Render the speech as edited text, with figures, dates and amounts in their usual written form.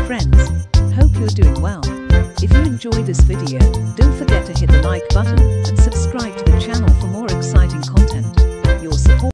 Friends, hope you're doing well. If you enjoyed this video, don't forget to hit the like button and subscribe to the channel